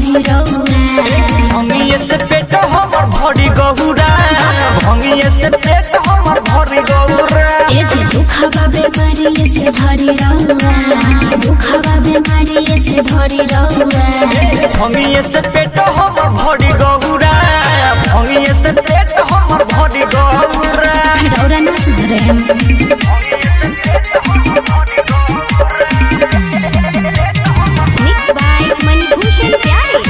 भरी रौरा भंगिए से पेट हमर भरी गहुरा भंगिए से पेट हमर भरी गहुरा ए जे दुखबा बेमारी से भरी रौरा दुखबा बेमारी से भरी रौरा भंगिए से पेट हमर भरी गहुरा भंगिए से पेट हमर भरी गहुरा रौरा ना सुधरे मिक्स बाय मनभूषण प्यारे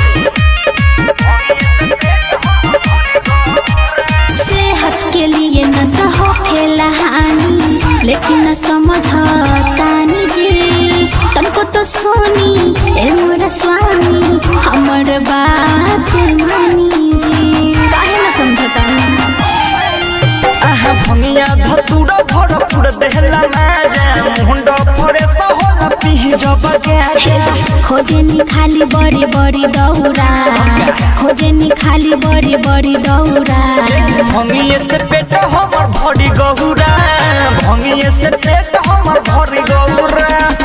सेहत के लिए नशा हो खेला हानि लेकिन न समझतानी जी तुमको तो सोनी ए मोरा स्वामी हमर बात मानी जी काहे न समझतानी आहा भंगिया धतुरा भरपुर देहला माजा मुंडा फरे होला पीही जब गया खोजेनी खाली बड़ी बड़ी दौरा खोजेनी खाली बड़ी बड़ी दौरा भंगिए से पेट हमर भरी गहुरा भंगिए से पेट हमर भरी गहुरा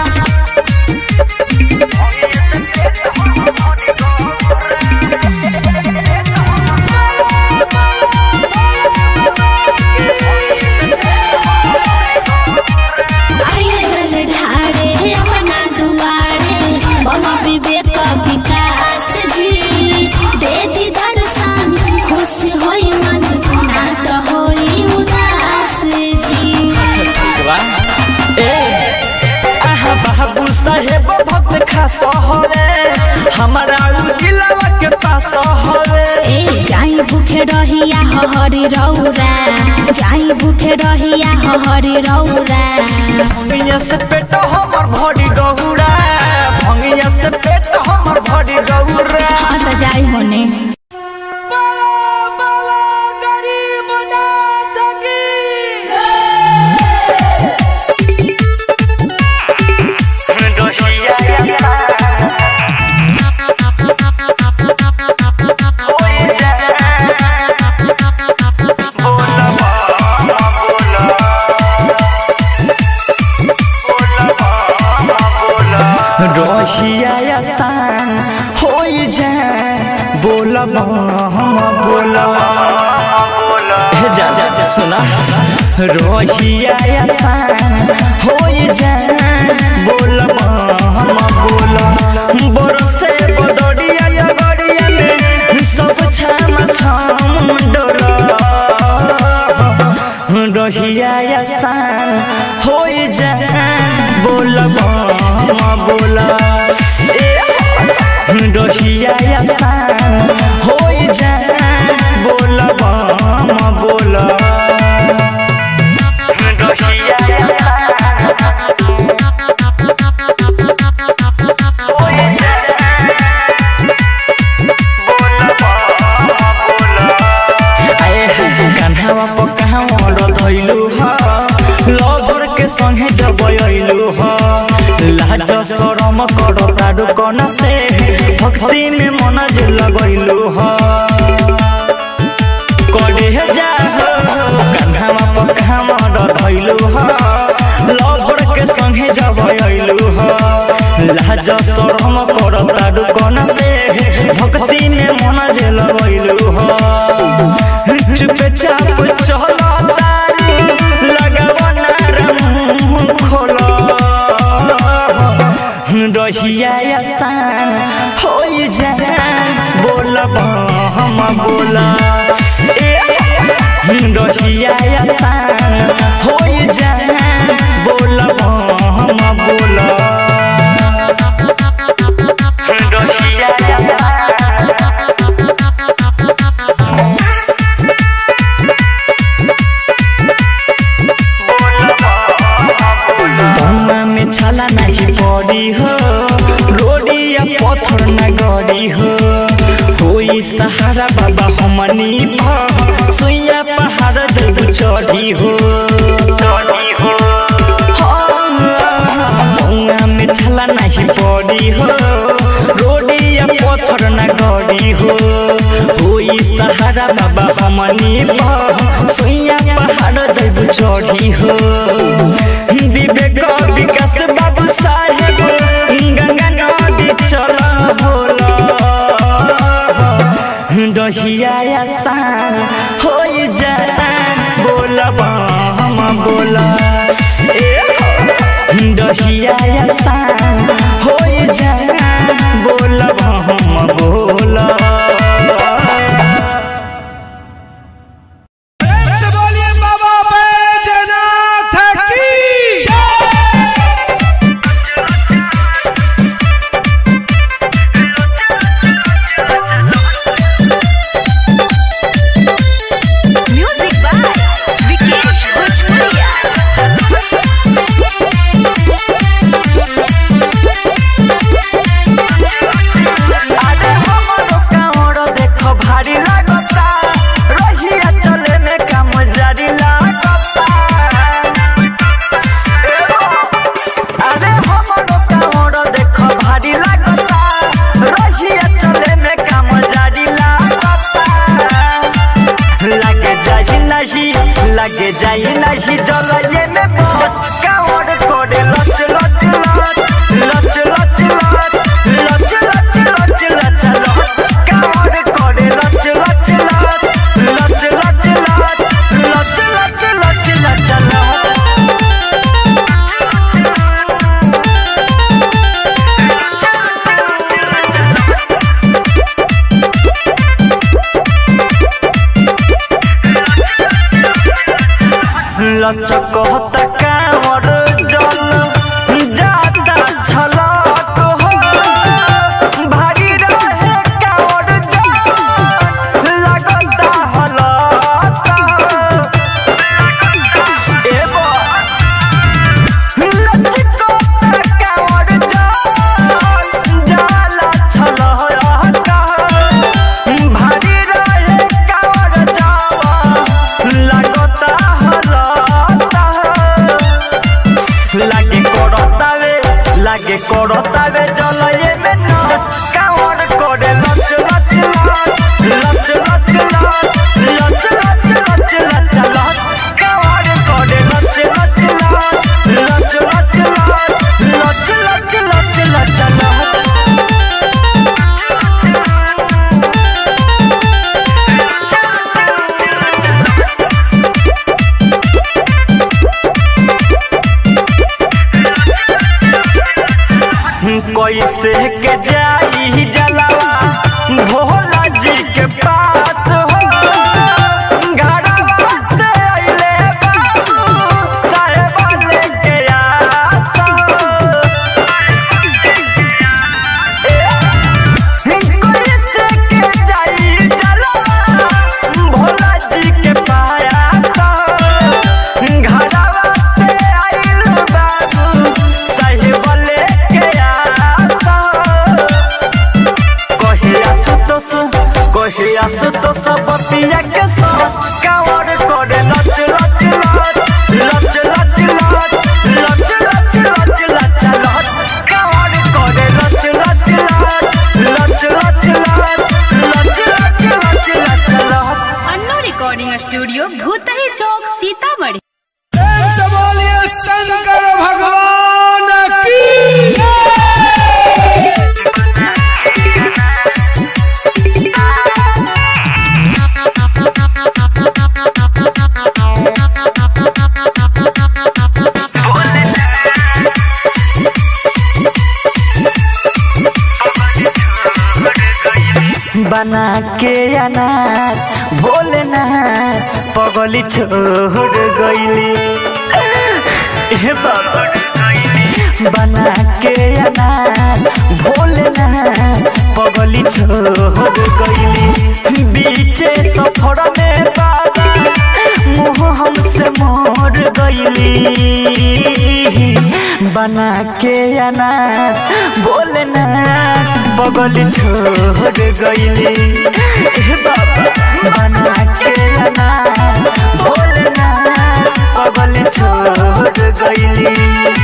विकास जी दे दी दर्शन खुश होई मन ना तो होई उदास जी आहा बाबू साहेब भक्त खास हरे हमारा दिलवा के पास हरे ए जाई भूखे रहिया हरी रौरा जाई भूखे रहिया हरी रौरा भंगिया से पेट हमर भरी गहुरा भंगिया से पेट हमर भरी गहुरा हां तो जाई होने रोशिया सान होई जाए बोला हम बोला हे जा जा सुना रोशिया सान होई जाए बोला हम बोला बरसे बदड़िया या गड़िया में सब छाम छाम डोला रोशिया सान होई जाए बोला बोला रोहिया सान होई जाए बोला बोला कान्हावा पकावा धैलू लवर के संगे जब अइलू लाज शरम कर प्राडु कन से भक्ति में मन जे लगैलू करे जा कान्हावा पकावा धैलू लवर के संगे जब अइलू लाज शरम कर प्राडु कन से भक्ति में मन जे लगैलू चुपे चाप चला तारी लगावा ना खोला रोहिया सान होई जाए बोला हम बोला रोहिया सान होई जाए बोला हम बोला में छाला नहीं पड़ी हो रोडिया पत्थर न गड़ी हो होई सहारा बाबा हमनी सुइया पहाड़ जब चढ़ी हो में छाला नहीं पड़ी हो रोडिया पत्थर न गड़ी हो होई सहारा बाबा हमनी सुइया पहाड़ जब चढ़ी हो विवेक विकास बाबू साहेब गंगा नदी चला होला दहिया आसान हो जाता बोला हम बोला दहिया आसान हो जाता बोला हम बोला। लगे जाई नहीं जलये में बहुत कावड़ करे लच लच लच लच लच लच लच लच लच लच लच कावड़ करे लच लच लच लच लच लच लच लच लच लच लचकता कांवर जल जाता झलक हो भारी रहे कांवर जल लगता हलक एबो लचकता कांवर जल जाला झलक भारी रहे कांवर जल लगता लागे करतावे जलये में नाच कावड़ करे लच लच लच लच लच लच लच लच लच कावड़ करे लच लच लच लच लच लच लच लच लच कैसे के जाई जलावा भोला जी के पास हो घरवा से अइले बाबू साहेब लेके आस कैसे के जाई जलावा भोला जी के पास घरवा से अइले बाबू साहेब लेके कहे आसु तो सब पिया के साथ कावड़ करे लच लच लच लच लच लच लच लच लच लच कावड़ करे लच लच लच लच लच लच लच लच लच। अन्नू रिकॉर्डिंग स्टूडियो भूतही चौक सीतामढ़ी। शंकर भगवान की बना के अनार भोलेनाथ पगली छोड़ गईली हे बाबा बना के अनार भोलेनाथ पगली छोड़ गईली बीचे सफर में बाबा मुँह हमसे मोड़ गईली बना के अनार भोलेनाथ पगली छोड़ गईली बाबा बना के अनार भोलेनाथ पगली छोड़ गईली।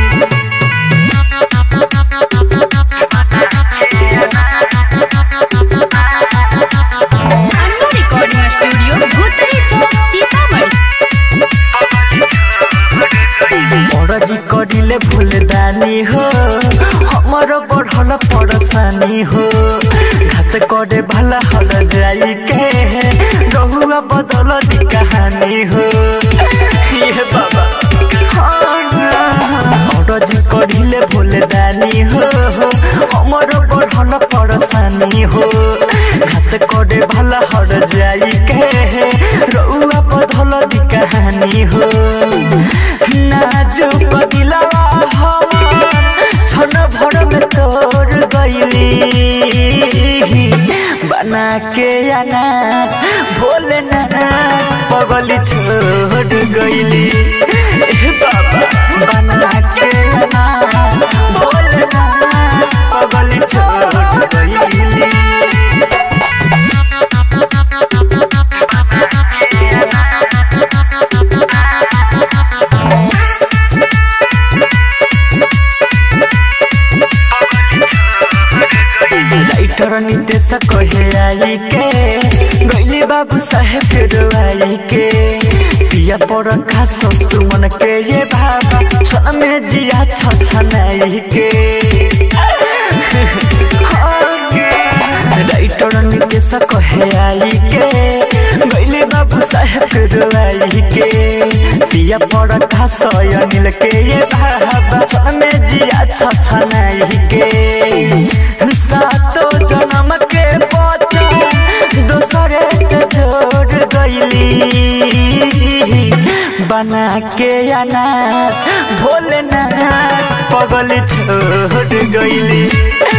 अन्नू रिकॉर्डिंग स्टूडियो भूतही चौक सीतामढ़ी। जी करिले भूलदानी हो हमर बढ़ल परेशानी हो घात करे भला हल जाई के कहानी हो ये बाबा औरज कढ़िले भोले दानी हो हमर बढ़ल परेशानी हो घात करे भला हर जाई के रउआ बधल दी कहानी हो नाजुक दिलवा छन भर में तोड़ गईली बना के आना भोलेनाथ पगली छोड़ गईली बाबा बना के आना भोलेनाथ पगली छोड़ गईली लाइटर नितेश कहे आई के गईली बाबू साहेब फेर आई के पिया पर खास सुमन के ये बाबा छन में जिया छछनाई के लाइटर नितेश कहे आई के गईली बाबू साहेब फेर आई के पिया पर खास अनिल के ये बाबा छन में जिया छछनाई के सातो जन्म के बचन दूसरे से जोड़ गईली बना के अनाथ भोलेनाथ पगली छोड़ गईली